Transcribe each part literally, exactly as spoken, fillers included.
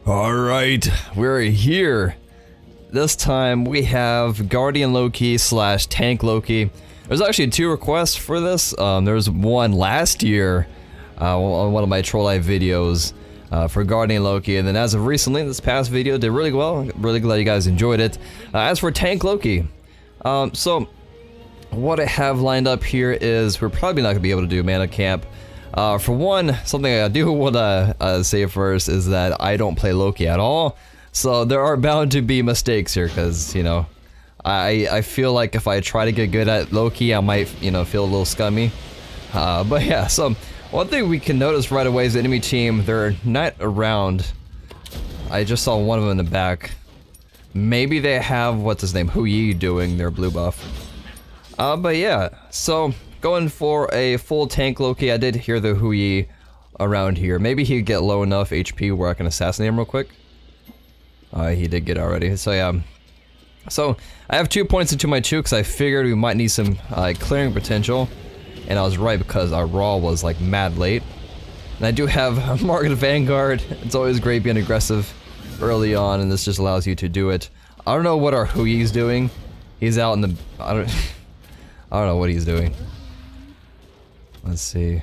Alright, we're here. This time we have Guardian Loki slash Tank Loki. There's actually two requests for this. Um, there was one last year uh, on one of my Troll Life videos uh, for Guardian Loki, and then as of recently, this past video did really well. Really glad you guys enjoyed it. Uh, as for Tank Loki, um, so what I have lined up here is we're probably not going to be able to do Mana Camp. Uh, for one, something I do want to uh, say first is that I don't play Loki at all, so there are bound to be mistakes here, because, you know, I, I feel like if I try to get good at Loki, I might, you know, feel a little scummy. Uh, but yeah, so one thing we can notice right away is the enemy team, they're not around. I just saw one of them in the back. Maybe they have, what's his name, Hu Yi doing their blue buff. Uh, but yeah, so going for a full tank Loki. I did hear the Hu Yi around here. Maybe he'd get low enough H P where I can assassinate him real quick. Uh, he did get already, so yeah. So, I have two points into my two because I figured we might need some uh, clearing potential. And I was right because our Raw was like mad late. And I do have Market Vanguard. It's always great being aggressive early on, and this just allows you to do it. I don't know what our Hu Yi's doing. He's out in the... I don't, I don't know what he's doing. Let's see.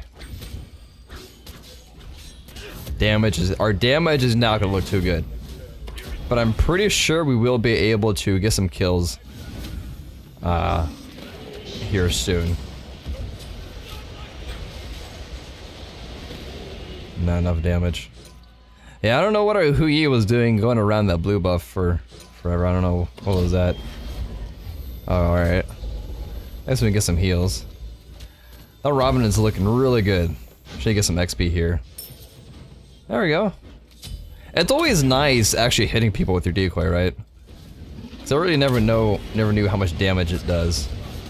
Damage is... Our damage is not going to look too good. But I'm pretty sure we will be able to get some kills. Uh... Here soon. Not enough damage. Yeah, I don't know what our Hu Yi was doing going around that blue buff for forever. I don't know. What was that? Oh, alright. I guess we can get some heals. That Robin is looking really good. Should get some X P here. There we go. It's always nice actually hitting people with your decoy, right? So I really never know, never knew how much damage it does.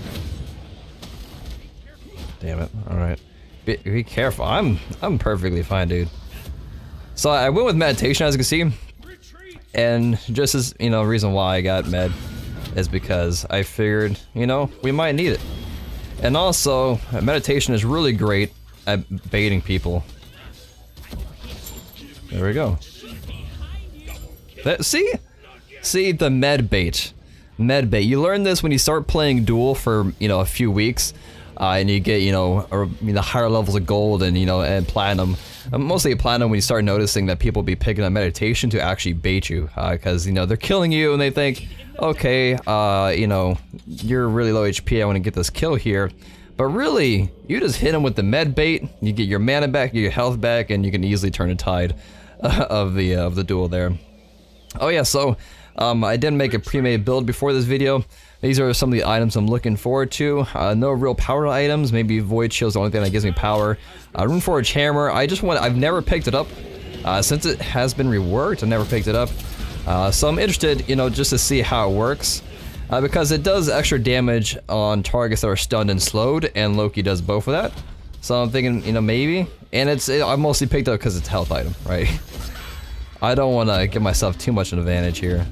Damn it! All right, be, be careful. I'm I'm perfectly fine, dude. So I went with meditation, as you can see, and just as you know, reason why I got med is because I figured, you know, we might need it. And also, meditation is really great at baiting people. There we go. That, see? See, the med bait. Med bait. You learn this when you start playing Duel for, you know, a few weeks. Uh, and you get, you know, or, you know, higher levels of gold and, you know, and platinum. Uh, mostly platinum when you start noticing that people be picking up meditation to actually bait you. Because, uh, you know, they're killing you and they think, okay, uh, you know, you're really low H P, I want to get this kill here. But really, you just hit them with the med bait, you get your mana back, you get your health back, and you can easily turn the tide uh, of the uh, of the duel there. Oh yeah, so um, I did make a pre-made build before this video. These are some of the items I'm looking forward to. Uh, no real power items, maybe Void Shield's the only thing that gives me power. Uh, Runeforge Hammer, I just want, I've never picked it up. Uh, since it has been reworked, I never picked it up. Uh, so I'm interested, you know, just to see how it works. Uh, because it does extra damage on targets that are stunned and slowed, and Loki does both of that. So I'm thinking, you know, maybe. And it's, it, I mostly picked up because it's a health item, right? I don't want to give myself too much an advantage here.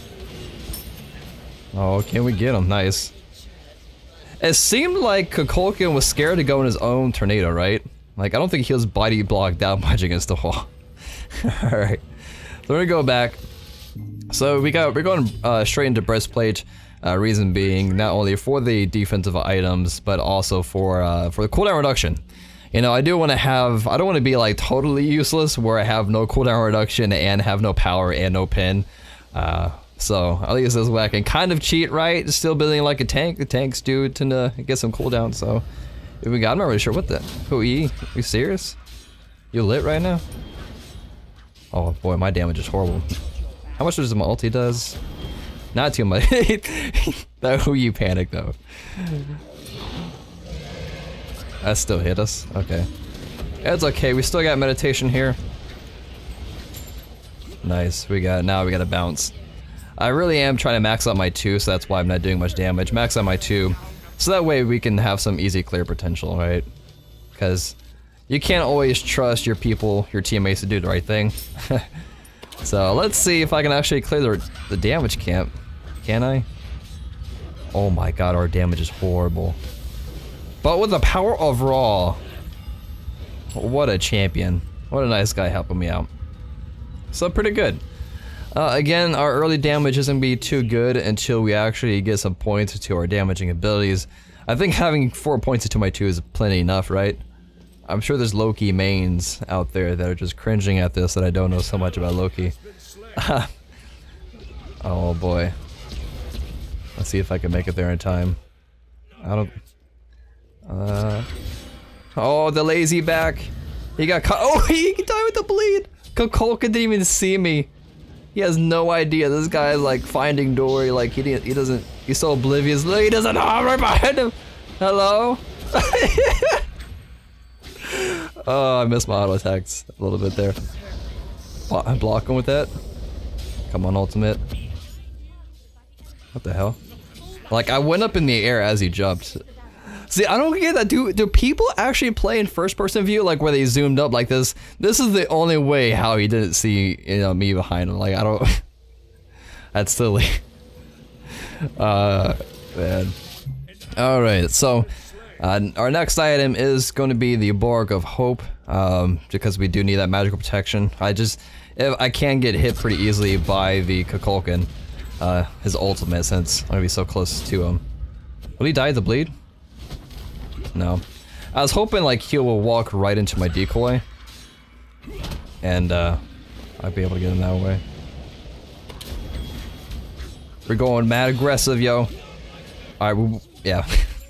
Oh, can we get him? Nice. It seemed like Kukulkan was scared to go in his own tornado, right? Like, I don't think he was body blocked that much against the wall. Alright. So we're gonna go back. So we got, we're going uh, straight into Breastplate. Uh, reason being, not only for the defensive items, but also for uh, for the cooldown reduction. You know, I do want to have, I don't want to be like totally useless where I have no cooldown reduction and have no power and no pin. Uh, so at least this way I can kind of cheat, right? Still building like a tank. The tanks do tend to get some cooldown, so if we got, I'm not really sure what the, Hu Yi, you serious? You lit right now? Oh boy, my damage is horrible. How much does my ulti does? Not too much. That Hu Yi panic though. That still hit us? Okay. It's okay, we still got meditation here. Nice, we got, now we got a bounce. I really am trying to max out my two, so that's why I'm not doing much damage. Max out my two, so that way we can have some easy clear potential, right? Because you can't always trust your people, your teammates to do the right thing. So let's see if I can actually clear the, the damage camp. Can I? Oh my god, our damage is horrible. But with the power of Raw, what a champion. What a nice guy helping me out. So pretty good. Uh, again, our early damage isn't gonna be too good until we actually get some points to our damaging abilities. I think having four points to my two is plenty enough, right? I'm sure there's Loki mains out there that are just cringing at this that I don't know so much about Loki. Oh boy. Let's see if I can make it there in time. I don't... Uh... Oh, the lazy back! He got caught- Oh, he died with the bleed! Kukulkan didn't even see me. He has no idea. This guy is like Finding Dory. Like he didn't, he doesn't. He's so oblivious. He doesn't know I'm right behind him. Hello. Oh, I missed my auto attacks a little bit there. I'm blocking with that. Come on, ultimate. What the hell? Like I went up in the air as he jumped. See, I don't get that. Do do people actually play in first-person view, like where they zoomed up like this? This is the only way how he didn't see, you know, me behind him. Like I don't. That's silly. Uh, man. All right, so uh, our next item is going to be the Borg of Hope, um, because we do need that magical protection. I just, if I can get hit pretty easily by the Kukulkan, uh, his ultimate, since I'm gonna be so close to him. Will he die of the bleed? No. I was hoping like he will walk right into my decoy. And uh I'd be able to get him that way. We're going mad aggressive, yo. Alright, we, yeah.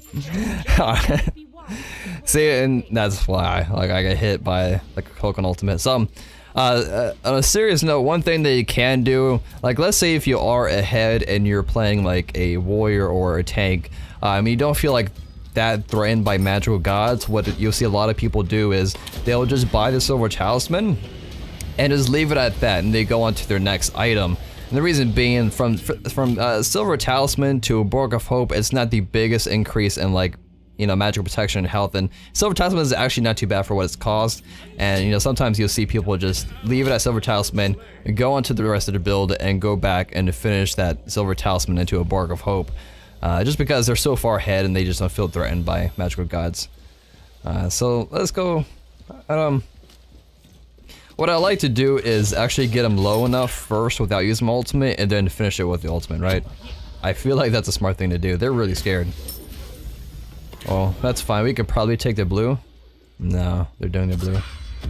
See, and that's why like I got hit by like a Kukulkan ultimate. So uh, uh on a serious note, one thing that you can do, like let's say if you are ahead and you're playing like a warrior or a tank, um you don't feel like that threatened by magical gods, what you'll see a lot of people do is they'll just buy the Silver Talisman and just leave it at that, and they go on to their next item. And the reason being, from from uh, Silver Talisman to Borg of Hope, it's not the biggest increase in like, you know, magical protection and health, and Silver Talisman is actually not too bad for what it's cost. And you know, sometimes you'll see people just leave it at Silver Talisman, and go on to the rest of the build, and go back and finish that Silver Talisman into a Borg of Hope. Uh, just because they're so far ahead and they just don't feel threatened by magical gods. Uh, so let's go. Um, what I like to do is actually get them low enough first without using my ultimate, and then finish it with the ultimate, right? I feel like that's a smart thing to do. They're really scared. Oh, that's fine. We could probably take the blue. No, they're doing the blue.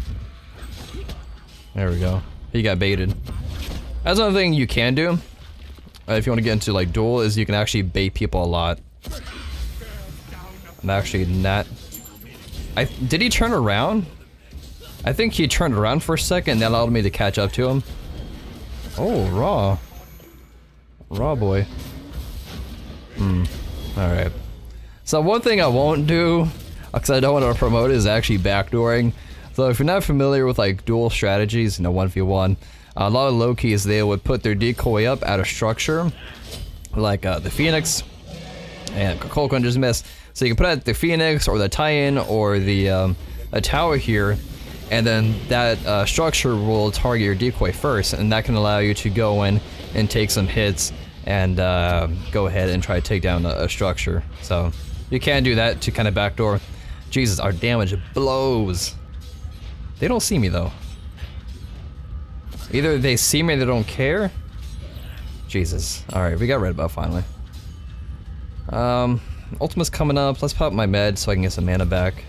There we go. He got baited. That's another thing you can do. Uh, if you want to get into like duel, is you can actually bait people a lot. I'm actually not. I did he turn around? I think he turned around for a second. That allowed me to catch up to him. Oh, raw, raw boy. Hmm. All right. So one thing I won't do, because I don't want to promote, is actually backdooring. So if you're not familiar with like duel strategies, you know, one v one. A lot of Lokis, they would put their decoy up at a structure, like uh, the Phoenix, and Kukulkan just missed. So you can put it at the Phoenix, or the tie-in, or the um, a tower here, and then that uh, structure will target your decoy first, and that can allow you to go in and take some hits, and uh, go ahead and try to take down a, a structure. So you can do that to kind of backdoor. Jesus, our damage blows. They don't see me though. Either they see me or they don't care. Jesus. Alright, we got red buff finally. Um, Ultimate's coming up. Let's pop my med so I can get some mana back.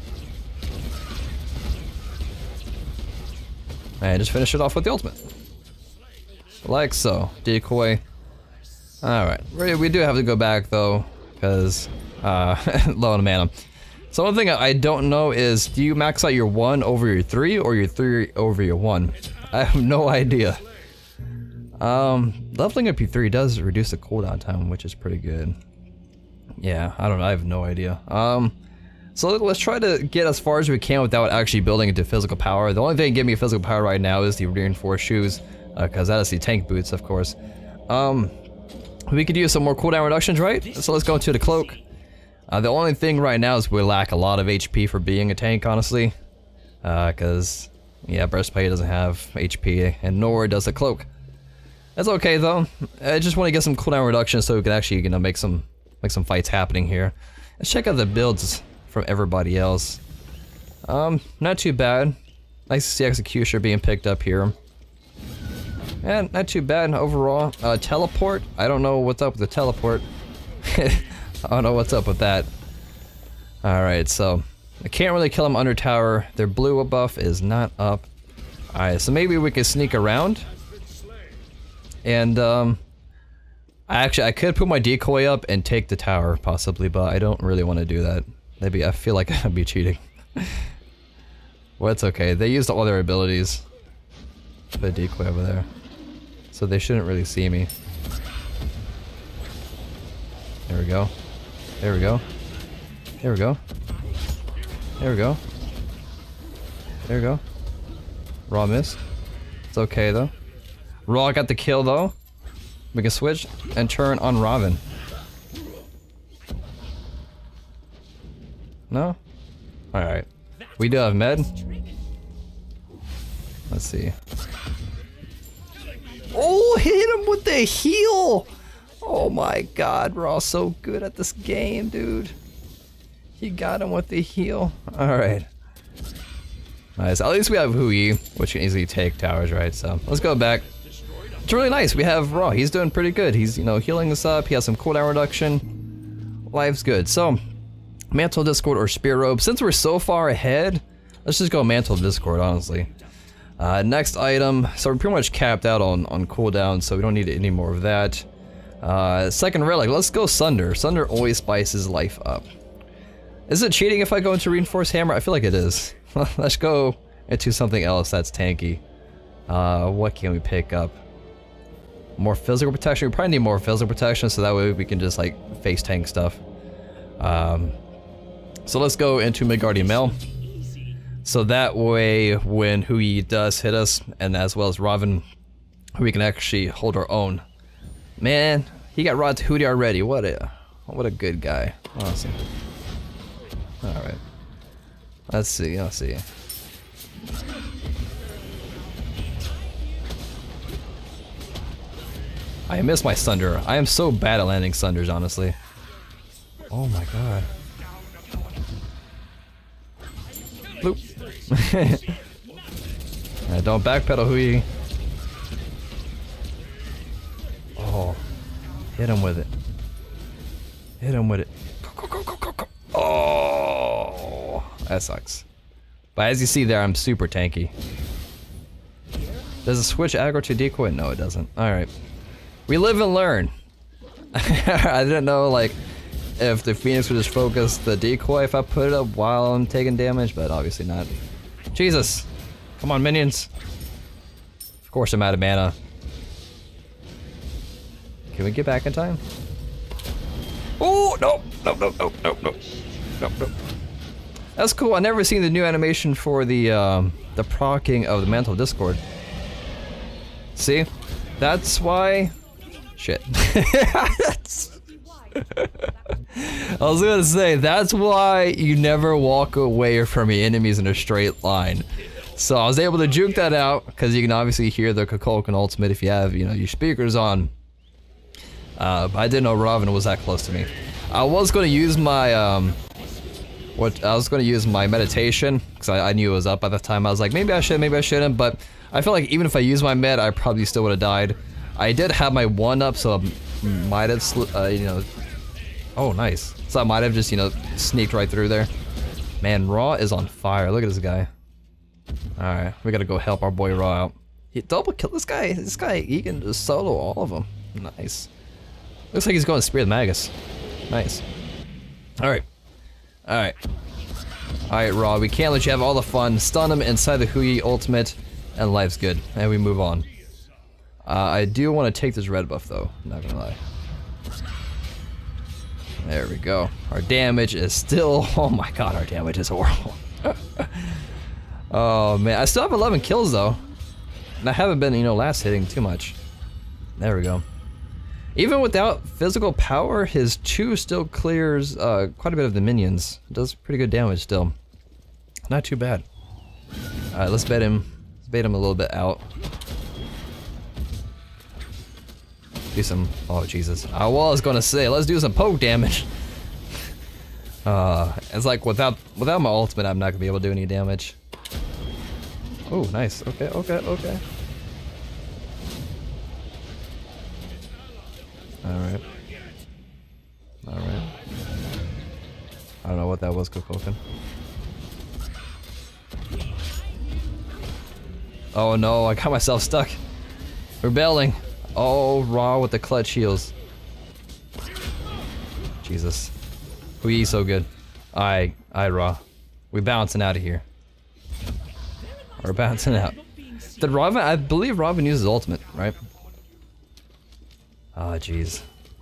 And just finish it off with the ultimate. Like so. Decoy. Alright. We do have to go back though, because uh, low on mana. So one thing I don't know is, do you max out your one over your three, or your three over your one? I have no idea. Um, leveling up your three does reduce the cooldown time, which is pretty good. Yeah, I don't know. I have no idea. Um, so let's try to get as far as we can without actually building into physical power. The only thing giving me physical power right now is the reinforced shoes, because uh, that is the tank boots, of course. Um, we could use some more cooldown reductions, right? So let's go into the cloak. Uh, the only thing right now is we lack a lot of H P for being a tank, honestly. Uh, cause yeah, breastplate doesn't have H P, and nor does the cloak. That's okay though. I just want to get some cooldown reduction so we can actually, you know, make some make some fights happening here. Let's check out the builds from everybody else. Um, not too bad. Nice to see Executioner being picked up here. Yeah, not too bad overall. Uh, teleport, I don't know what's up with the teleport. I don't know what's up with that. Alright, so I can't really kill them under tower. Their blue buff is not up. Alright, so maybe we could sneak around. And, um... I actually, I could put my decoy up and take the tower, possibly, but I don't really want to do that. Maybe I feel like I'd be cheating. Well, it's okay. They used all their abilities. The decoy over there. So they shouldn't really see me. There we go. There we go. There we go. There we go. There we go. Raw missed. It's okay though. Raw got the kill though. We can switch and turn on Robin. No? Alright. We do have med. Let's see. Oh, hit him with the heal! Oh my god, Raw so good at this game, dude. He got him with the heal. Alright. Nice. At least we have Hui, which can easily take towers, right? So let's go back. It's really nice. We have Raw. He's doing pretty good. He's, you know, healing us up. He has some cooldown reduction. Life's good. So, Mantle Discord or Spear Robe. Since we're so far ahead, let's just go Mantle Discord, honestly. Uh, next item. So we're pretty much capped out on, on cooldown, so we don't need any more of that. Uh, second relic. Let's go Sunder. Sunder always spices life up. Is it cheating if I go into Reinforced Hammer? I feel like it is. Let's go into something else that's tanky. Uh, what can we pick up? More physical protection. We probably need more physical protection so that way we can just like face tank stuff. Um, so let's go into Midgardian Mail. So that way when Hui does hit us, and as well as Robin, we can actually hold our own. Man, he got Rod to Hui already. What a what a good guy. Awesome. Alright. Let's see, let's see. I miss my Sunder. I am so bad at landing Sunders, honestly. Oh my god. Bloop. uh, don't backpedal, Hui. Oh. Hit him with it. Hit him with it. Go, go, go, go, go. Oh. That sucks. But as you see there, I'm super tanky. Does it switch aggro to decoy? No, it doesn't. Alright. We live and learn. I didn't know, like, if the Phoenix would just focus the decoy if I put it up while I'm taking damage, but obviously not. Jesus! Come on, minions! Of course I'm out of mana. Can we get back in time? Oh, no! No, no, no, no, no. No, no. That's cool. I've never seen the new animation for the, um, the proccing of the Mantle Discord. See? That's why... Shit. That's... I was gonna say, that's why you never walk away from your enemies in a straight line. So I was able to juke that out, because you can obviously hear the Kukulkan ultimate if you have, you know, your speakers on. Uh, but I didn't know Robin was that close to me. I was gonna use my, um... What, I was gonna use my meditation, because I, I knew it was up by the time. I was like, maybe I should, maybe I shouldn't, but I feel like even if I used my med, I probably still would have died. I did have my one up, so I might have, uh, you know... Oh, nice. So I might have just, you know, sneaked right through there. Man, Raw is on fire. Look at this guy. Alright, we gotta go help our boy Raw out. He double kill this guy. This guy, he can just solo all of them. Nice. Looks like he's going to Spear the Magus. Nice. Alright. Alright. Alright, Raw, we can't let you have all the fun. Stun him inside the Hui ultimate, and life's good. And we move on. Uh, I do want to take this red buff, though. Not gonna lie. There we go. Our damage is still... Oh my god, our damage is horrible. Oh man, I still have eleven kills, though. And I haven't been, you know, last hitting too much. There we go. Even without physical power, his Chew still clears uh, quite a bit of the minions. Does pretty good damage still. Not too bad. Alright, let's bait him. Let's bait him a little bit out. Do some... Oh, Jesus. I was gonna say, let's do some poke damage. Uh, it's like, without without my ultimate, I'm not gonna be able to do any damage. Oh, nice. Okay, okay, okay. Alright. Alright. I don't know what that was, Kukulkan. Oh no, I got myself stuck. Rebelling. Oh, Ra with the clutch heals. Jesus. We so good. I, I Ra. We bouncing out of here. We're bouncing out. Did Robin? I believe Robin uses ultimate, right? Oh, jeez.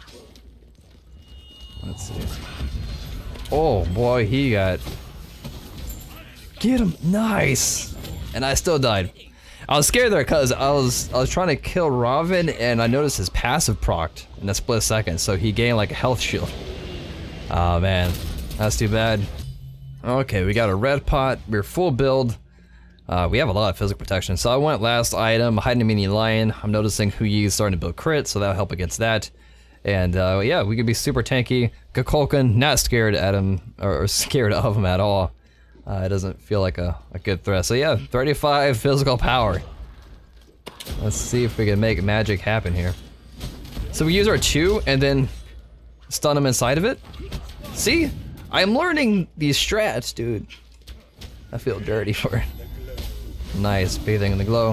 Let's see. Oh boy, he got. Get him! Nice. And I still died. I was scared there because I was I was trying to kill Robin and I noticed his passive procced in a split second, so he gained like a health shield. Oh man, that's too bad. Okay, we got a red pot. We're full build. Uh, we have a lot of physical protection, so I went last item, hiding a mini lion. I'm noticing Hu Yi is starting to build crit, so that'll help against that. And uh, yeah, we could be super tanky. Kukulkan, not scared at him or, or scared of him at all. Uh, it doesn't feel like a, a good threat. So yeah, thirty-five physical power. Let's see if we can make magic happen here. So we use our two and then stun him inside of it. See? I'm learning these strats, dude. I feel dirty for it. Nice, bathing in the glow.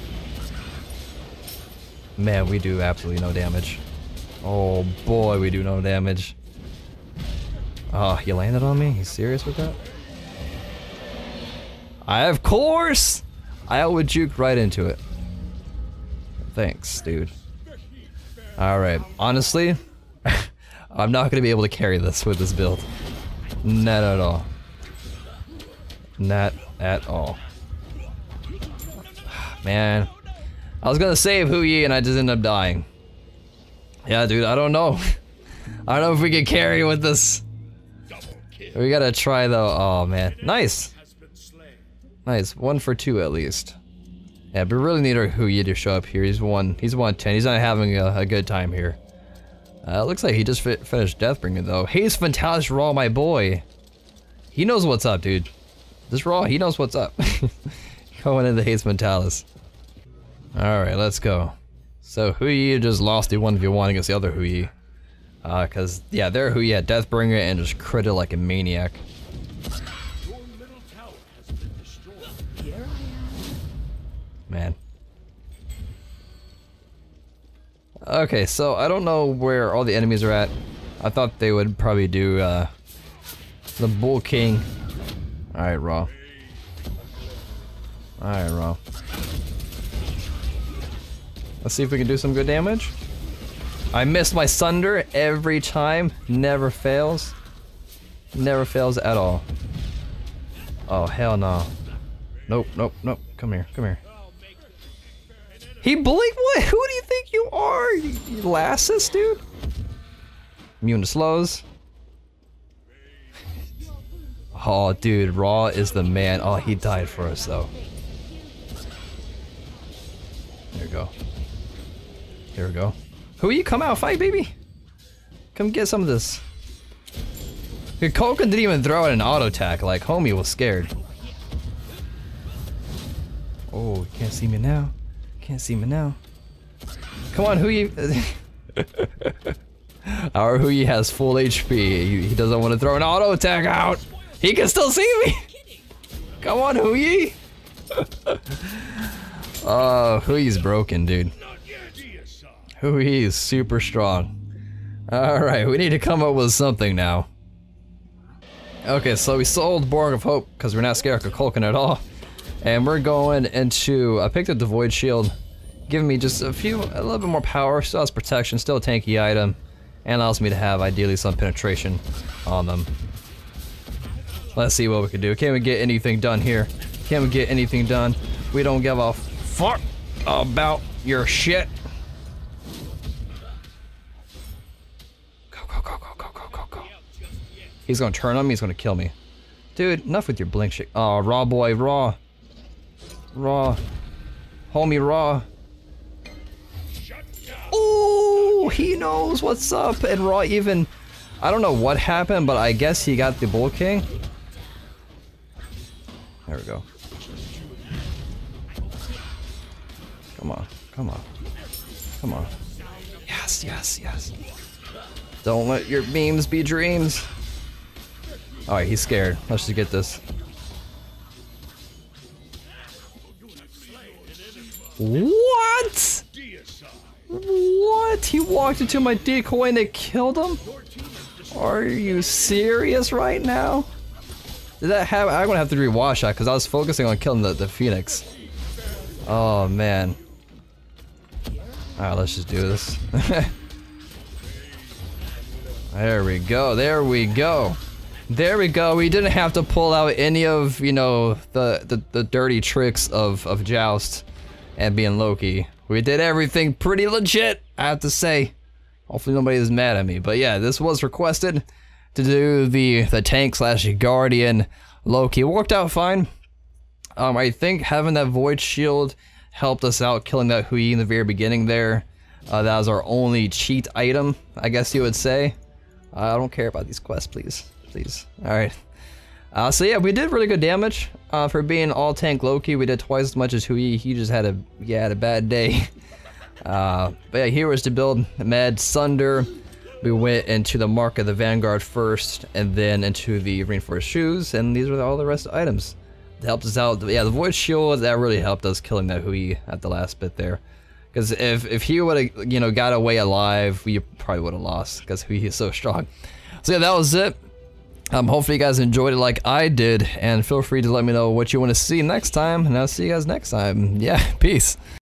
Man, we do absolutely no damage. Oh boy, we do no damage. Oh, he landed on me? He's serious with that? I, of course! I would juke right into it. Thanks, dude. Alright, honestly, I'm not gonna be able to carry this with this build. Not at all. Not at all. Man, I was gonna save Hu Yi and I just ended up dying. Yeah, dude, I don't know. I don't know if we can carry with this. We gotta try though. Oh man, nice. Nice, one for two at least. Yeah, but we really need our Hu Yi to show up here. He's one. He's one ten. He's not having a, a good time here. Uh, it looks like he just fi finished Deathbringer though. Haze Fatalis Ra, my boy. He knows what's up, dude. This Ra, he knows what's up. Going into Haze Fatalis. All right, let's go. So Hu Yi just lost the one v one against the other Hu Yi. Uh, cause yeah, their Hu Yi had Deathbringer and just critted like a maniac. Man. Okay, so I don't know where all the enemies are at. I thought they would probably do uh, the Bull King. Alright, Ra. Alright, Ra. Let's see if we can do some good damage. I miss my Sunder every time. Never fails. Never fails at all. Oh, hell no. Nope, nope, nope. Come here, come here. He blinked? What? Who do you think you are? You, you Lassus, dude? Immune to slows. Oh, dude, Ra is the man. Oh, he died for us, though. There we go. Here we go. Who you come out, fight, baby? Come get some of this. Kukulkan didn't even throw out an auto attack. Like, homie was scared. Oh, you can't see me now. Can't see me now. Come on, Hu Yi. Our Hu Yi has full H P. He, he doesn't want to throw an auto attack out. He can still see me. Come on, Hu Yi. Oh, Hu Yi's broken, dude. Hu Yi is super strong. Alright, we need to come up with something now. Okay, so we sold Borg of Hope because we're not scared of Kukulkan at all. And we're going into, I picked up the Void Shield, giving me just a few, a little bit more power, still has protection, still a tanky item, and allows me to have ideally some penetration on them. Let's see what we can do. Can we get anything done here? Can we get anything done? We don't give a fuck about your shit. Go, go, go, go, go, go, go, go. He's gonna turn on me, he's gonna kill me. Dude, enough with your blink shit. Oh, Ra boy, Ra. Ra. Homie Ra. Oh, he knows what's up. And Ra even, I don't know what happened, but I guess he got the Bull King. There we go. Come on, come on, come on. Yes. Yes, yes, yes. Don't let your beams be dreams. Alright, he's scared. Let's just get this. What? What? He walked into my decoy and it killed him? Are you serious right now? Did that happen? I'm gonna have to rewatch that because I was focusing on killing the, the Phoenix. Oh man. Alright, let's just do this. There we go, there we go. There we go, we didn't have to pull out any of, you know, the, the, the dirty tricks of, of Joust and being Loki. We did everything pretty legit, I have to say. Hopefully nobody is mad at me, but yeah, this was requested to do the, the tank slash guardian Loki. It worked out fine. Um, I think having that void shield helped us out, killing that Hui in the very beginning there. Uh, that was our only cheat item, I guess you would say. Uh, I don't care about these quests, please. Please. Alright. Uh, so yeah, we did really good damage. Uh, for being all tank Loki, we did twice as much as Hui. He just had a, yeah, had a bad day. uh, but yeah, here was to build Med Sunder. We went into the Mark of the Vanguard first, and then into the Reinforced Shoes, and these were all the rest of the items. It helped us out. Yeah, the Void Shield, that really helped us killing that Hui at the last bit there. Because if, if he would have, you know, got away alive, we probably would have lost, because Hui is so strong. So yeah, that was it. Um, hopefully you guys enjoyed it like I did, and feel free to let me know what you want to see next time, and I'll see you guys next time. Yeah, peace.